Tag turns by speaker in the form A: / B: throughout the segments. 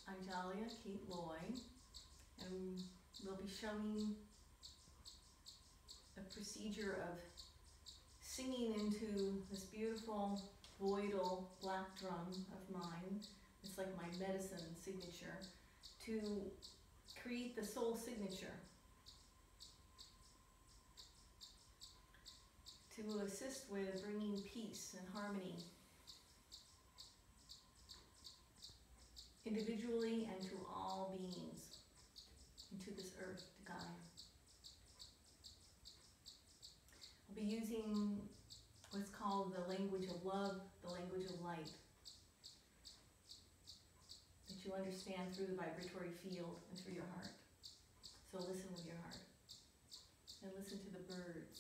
A: Anjahlia, Kate Loy, and we'll be showing a procedure of singing into this beautiful voidal black drum of mine. It's like my medicine signature to create the soul signature, to assist with bringing peace and harmony individually and to all beings, into this earth to guide. I'll be using what's called the language of love, the language of light, that you understand through the vibratory field and through your heart. So listen with your heart and listen to the birds.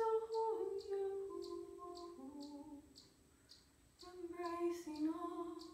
A: Embracing all